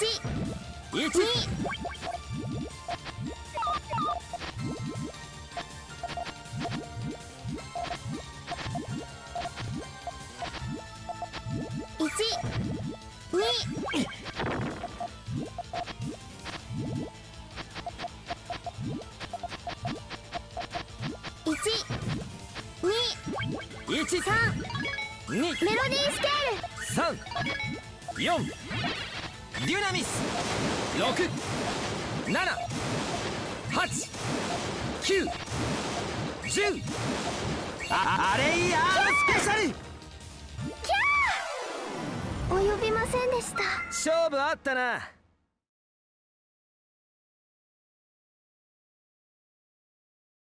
1、2、1、3、2、メロディースケール3、4、デュナミス6、7、8、9、10。あれいやースペシャル。キャー、及びませんでした。勝負あったな。